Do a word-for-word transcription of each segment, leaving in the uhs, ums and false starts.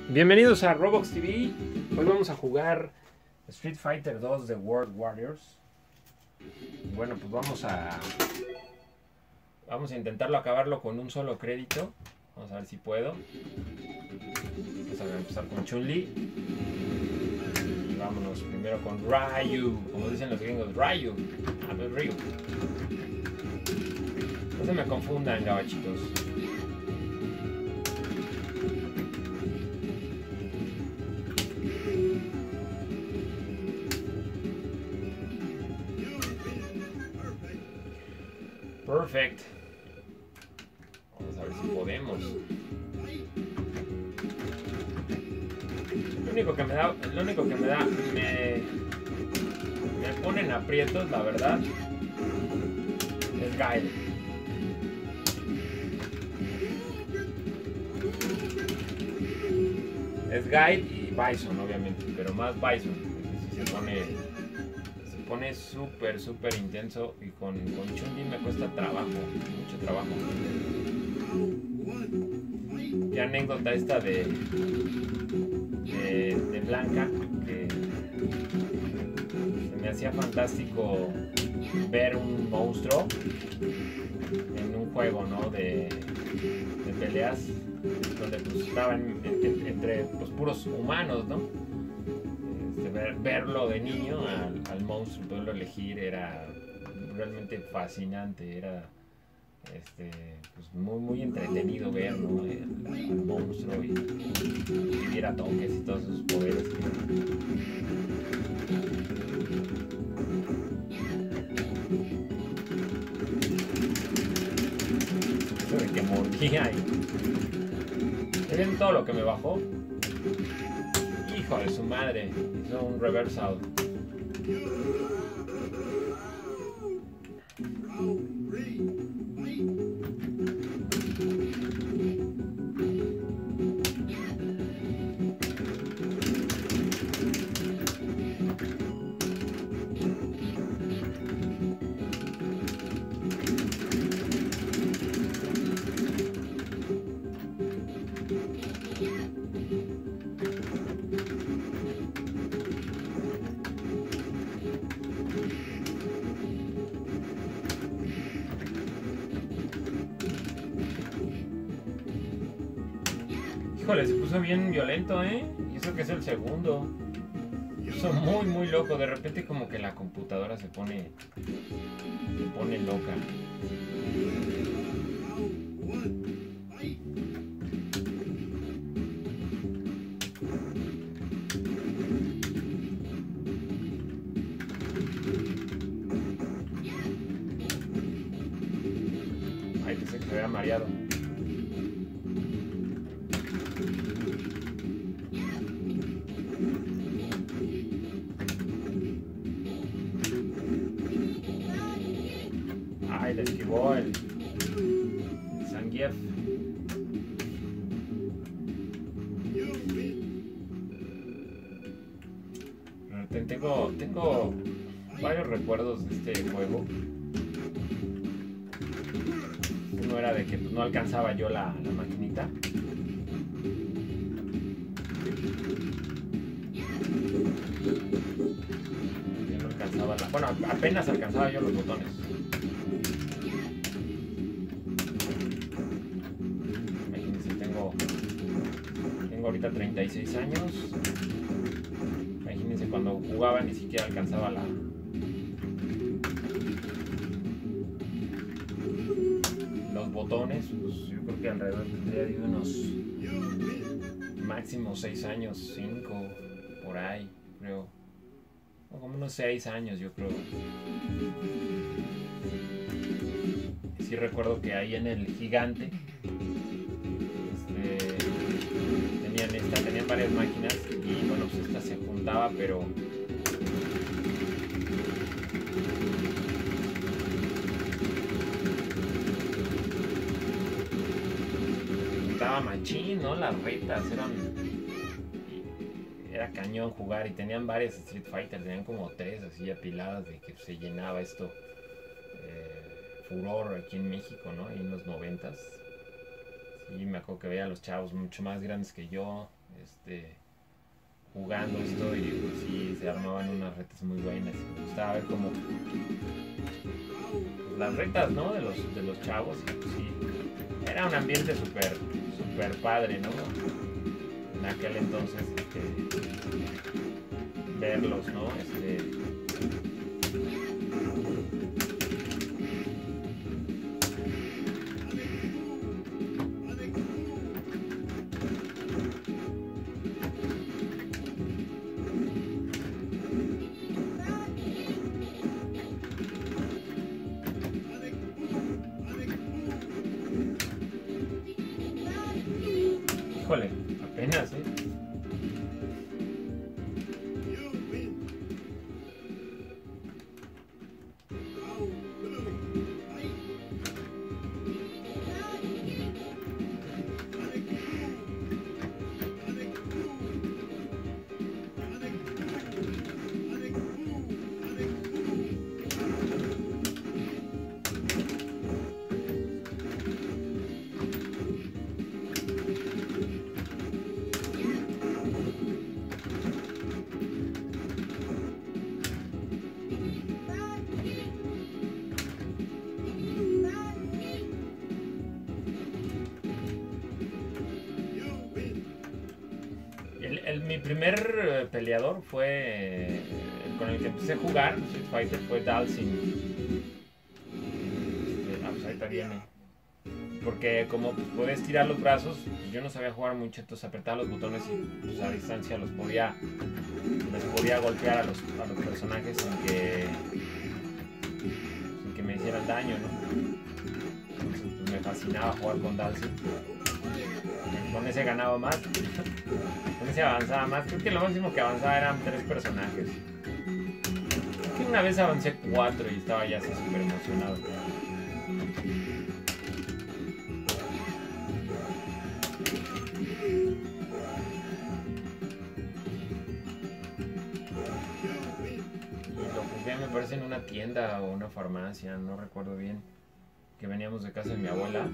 Bienvenidos a Roblox T V. Hoy vamos a jugar Street Fighter dos de World Warriors. Bueno, pues vamos a vamos a intentarlo acabarlo con un solo crédito. Vamos a ver si puedo. Vamos a empezar con Chun-Li. Y vámonos primero con Ryu, como dicen los gringos, Ryu. A ver, Ryu. No se me confundan, gabachitos. Perfect. Vamos a ver si podemos. Lo único que me da, lo único que me da, me, me pone en aprietos, la verdad, es Guile. Es Guile y Bison, obviamente, pero más Bison. Se pone, se pone súper, súper intenso y con, con Chun-Li me cuesta trabajo, mucho trabajo. Qué anécdota esta de, de, de Blanca, que se me hacía fantástico ver un monstruo en un juego, ¿no? de, de peleas donde pues estaban en, en, entre pues, puros humanos, ¿no? Este, ver, verlo de niño al, al monstruo, poderlo elegir era realmente fascinante, era este, pues, muy, muy entretenido ver, ¿no? el, el monstruo y, y diera toques y todos sus poderes. Eso de que moría y ¿ven todo lo que me bajó? Hijo de su madre, hizo un reversal. Híjole, se puso bien violento, ¿eh? Y eso que es el segundo. Se puso muy, muy loco. De repente como que la computadora se pone... Se pone loca. Ay, pensé que se había mareado. Ay, le esquivó el Zangief. Tengo, tengo varios recuerdos de este juego. Uno era de que pues, no alcanzaba yo la, la maquinita. Yo no alcanzaba la... Bueno, apenas alcanzaba yo los botones. Imagínense, tengo, tengo ahorita treinta y seis años. Imagínense, cuando jugaba ni siquiera alcanzaba la... los botones. Pues yo creo que alrededor tendría de unos máximo seis años, cinco, por ahí, creo. O como unos seis años, yo creo. Sí recuerdo que ahí en el Gigante este, tenían esta, tenían varias máquinas y bueno, pues esta se juntaba, pero juntaba machín, ¿no? Las retas eran... Era cañón jugar y tenían varias Street Fighter, tenían como tres así apiladas de que se llenaba esto. Eh, furor aquí en México, ¿no? Y en los noventas. Sí, me acuerdo que veía a los chavos mucho más grandes que yo, este, jugando esto y pues, sí, se armaban unas retas muy buenas. Me gustaba ver como las retas, ¿no? De los, de los chavos. Y, pues, sí, era un ambiente súper, súper padre, ¿no? En aquel entonces, este, verlos, ¿no? Este, híjole, apenas, ¿eh? El, el, mi primer eh, peleador fue eh, el con el que empecé a jugar Street Fighter fue Dhalsim. Este, ah, pues ahorita viene. Porque como pues, podía estirar los brazos, pues, yo no sabía jugar mucho, entonces apretaba los botones y pues, a distancia los podía, les podía golpear a los, a los personajes sin que, sin que me hicieran daño, ¿no? Entonces pues, me fascinaba jugar con Dhalsim. Con ese ganaba más, con ese avanzaba más. Creo que lo máximo que avanzaba eran tres personajes. Creo que una vez avancé cuatro y estaba ya así súper emocionado. Y lo jugué, me parece, en una tienda o una farmacia, no recuerdo bien. Que veníamos de casa de mi abuela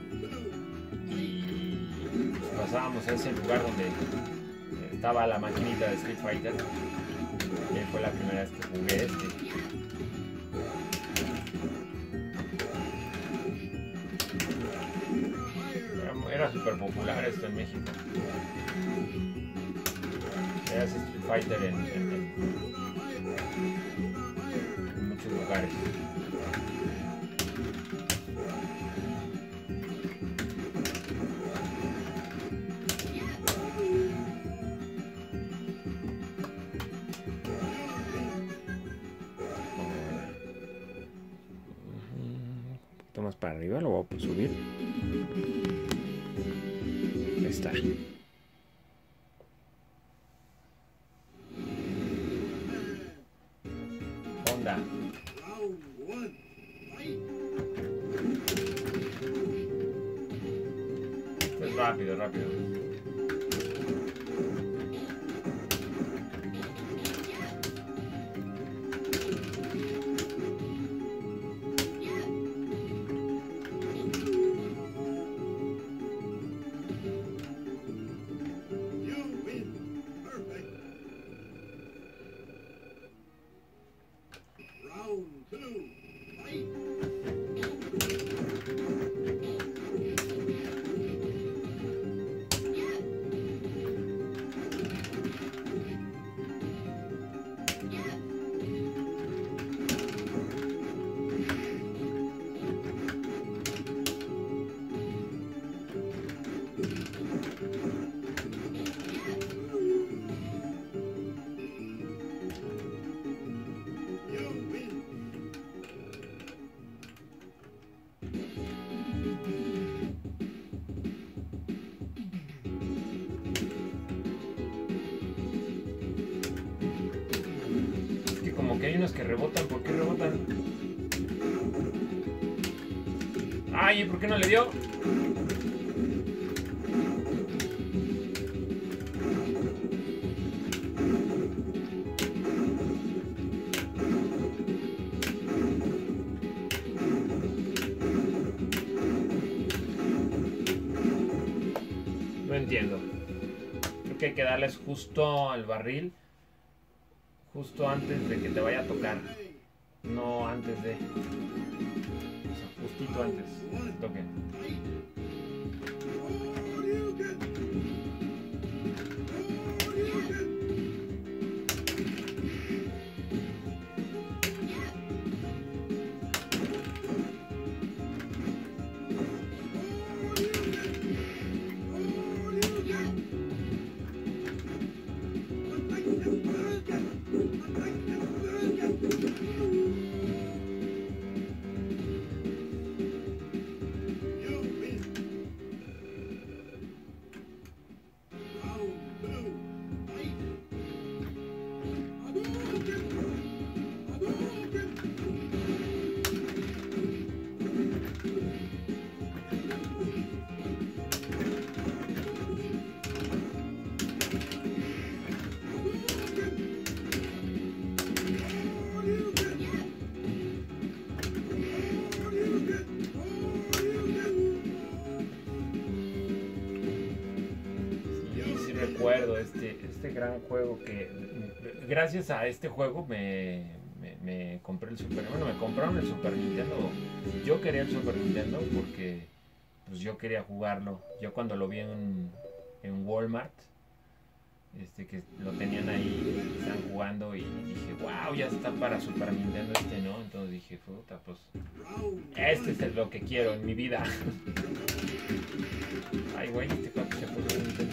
y pasábamos a ese lugar donde estaba la maquinita de Street Fighter. Y ahí fue la primera vez que jugué este. Era, era súper popular esto en México. Era ese Street Fighter en, en, en, en muchos lugares. Más para arriba, lo voy a subir. Ahí está. Honda. Es rápido, rápido. Que hay unos que rebotan. ¿Por qué rebotan? Ay, ¿por qué no le dio? No entiendo. Ok, que hay que darles justo al barril, justo antes de que te vaya a tocar, no antes de, o sea, justito antes que te toque. Recuerdo este, este gran juego que gracias a este juego me, me, me compré el Super, bueno, me compraron el Super Nintendo. Yo quería el Super Nintendo porque pues yo quería jugarlo. Yo cuando lo vi en, en Walmart, este, que lo tenían ahí, estaban jugando y dije, wow, ya está para Super Nintendo este, ¿no? Entonces dije, puta, pues este es lo que quiero en mi vida. Ay, güey, este cuate se puso un Nintendo.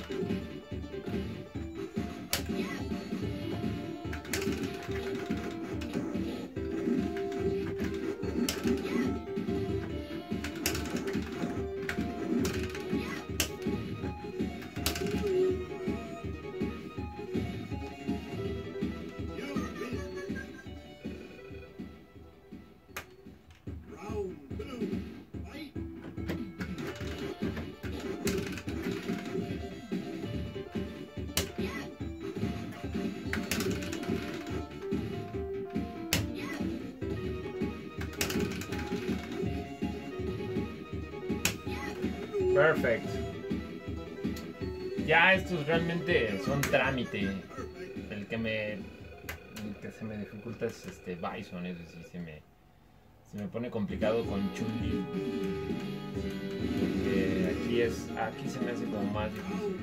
Perfect. Ya estos realmente son trámite. El que me el que se me dificulta es este Bison, es decir, se me se me pone complicado con Chun-Li. Porque aquí es aquí se me hace como más difícil.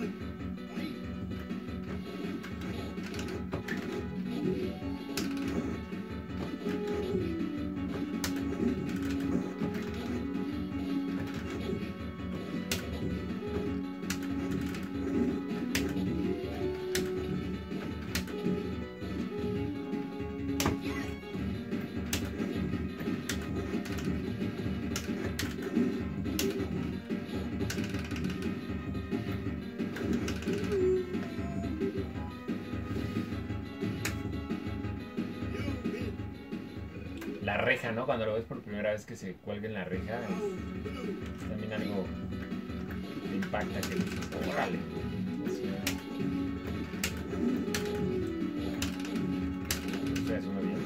La reja, ¿no? Cuando lo ves por primera vez que se cuelga en la reja, es, es también algo que te impacta, que dices, órale. Estoy haciendo bien.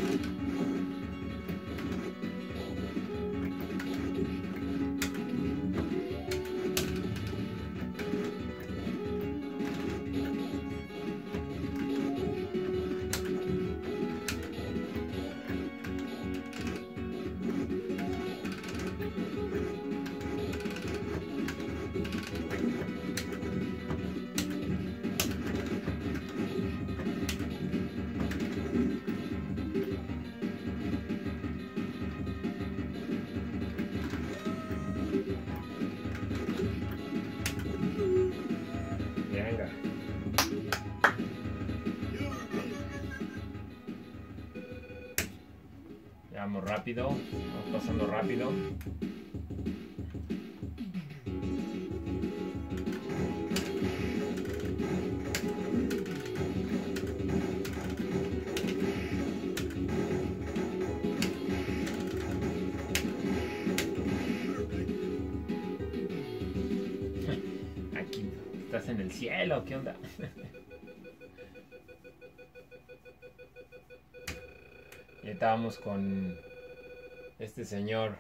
Vamos rápido, vamos pasando rápido. Aquí, ¿estás en el cielo? ¿Qué onda? Y estábamos con este señor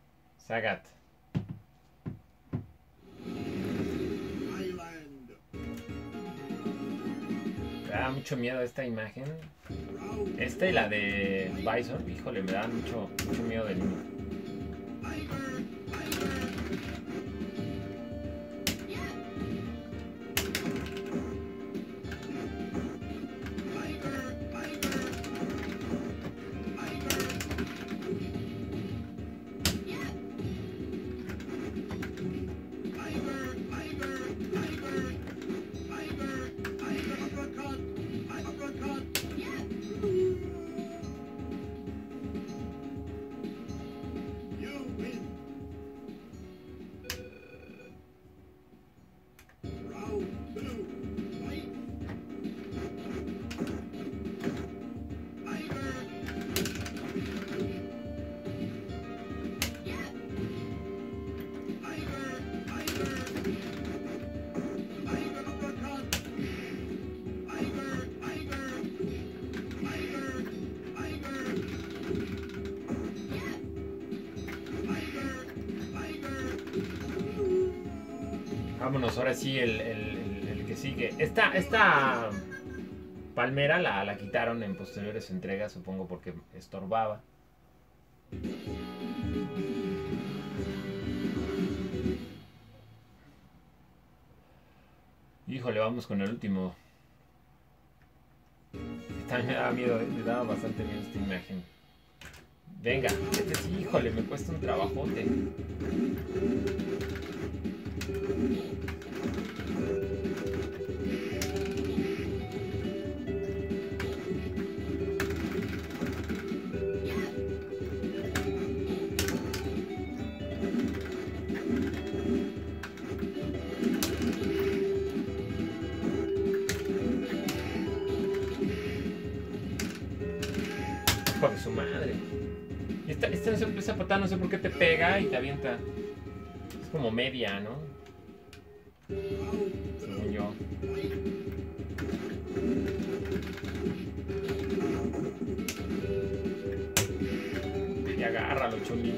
Sagat. da mucho miedo esta imagen. Esta y la de Bison, híjole, me da mucho, mucho miedo de niño. Vámonos, ahora sí, el, el, el, el que sigue. Esta, esta palmera la, la quitaron en posteriores entregas, supongo porque estorbaba. Híjole, vamos con el último. También me daba miedo, me daba bastante miedo esta imagen. Venga, este sí, híjole, me cuesta un trabajote. Hijo de su madre. Y esta, esta, esa patada no sé por qué te pega y te avienta. Es como media, ¿no? Según yo. Y agárralo, Chun-Li.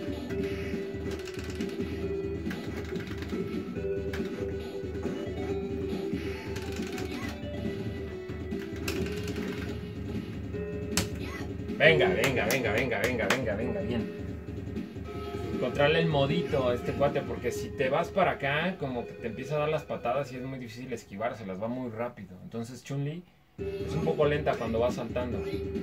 Venga, venga, venga, venga, venga, venga, venga, bien. Encontrarle el modito a este cuate, porque si te vas para acá, como que te empieza a dar las patadas y es muy difícil esquivar, se las va muy rápido. Entonces Chun-Li es un poco lenta cuando va saltando.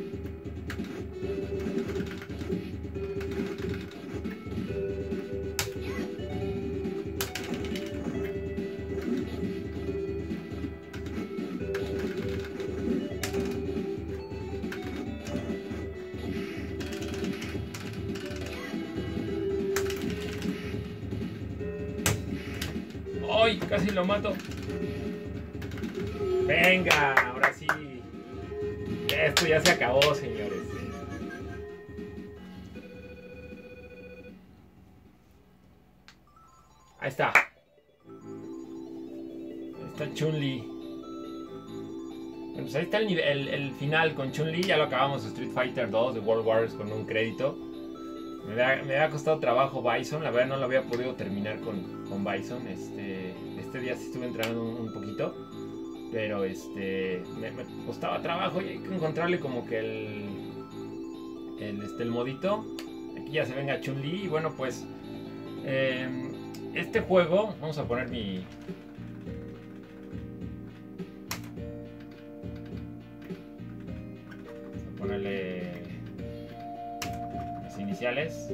¡Ay! Casi lo mato. Venga, ahora sí. Esto ya se acabó, señores. Ahí está. Ahí está Chun-Li. Bueno, pues ahí está el, nivel, el, el final con Chun-Li. Ya lo acabamos, Street Fighter dos de World Wars con un crédito. Me había, me había costado trabajo Bison, la verdad no lo había podido terminar con, con Bison. Este, este día sí estuve entrenando un, un poquito, pero este, me, me costaba trabajo y hay que encontrarle como que el, el, este, el modito. Aquí ya se venga Chun-Li y bueno pues eh, este juego, vamos a poner mi... Vamos a ponerle... iniciales.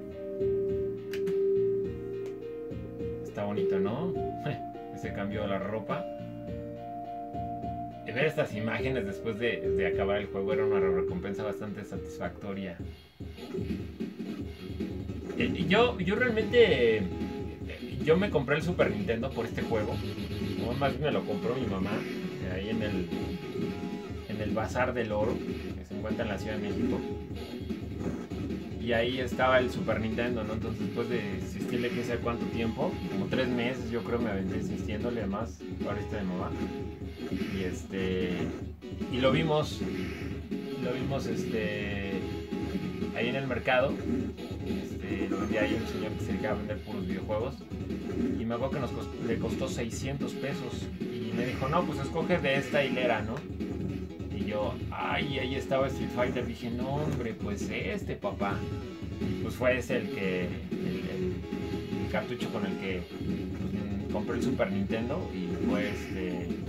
Está bonito, ¿no? Se cambió la ropa. Y ver estas imágenes después de, de acabar el juego era una recompensa bastante satisfactoria. Y yo, yo realmente yo me compré el Super Nintendo por este juego. O más bien me lo compró mi mamá ahí en el en el Bazar del Oro, que se encuentra en la Ciudad de México. Y ahí estaba el Super Nintendo, ¿no? Entonces después de insistirle quién sabe cuánto tiempo, como tres meses yo creo me aventé insistiéndole, además ahora está de mamá. Y este... Y lo vimos, lo vimos este... ahí en el mercado. Este, lo vendía ahí un señor que se dedicaba a vender puros videojuegos. Y me acuerdo que nos costó, le costó seiscientos pesos. Y me dijo, no, pues escoge de esta hilera, ¿no? yo, ay, ahí estaba Street Fighter, dije, no hombre, pues este papá. Y pues fue ese el que, el, el- el cartucho con el que pues, mm, compré el Super Nintendo y fue este,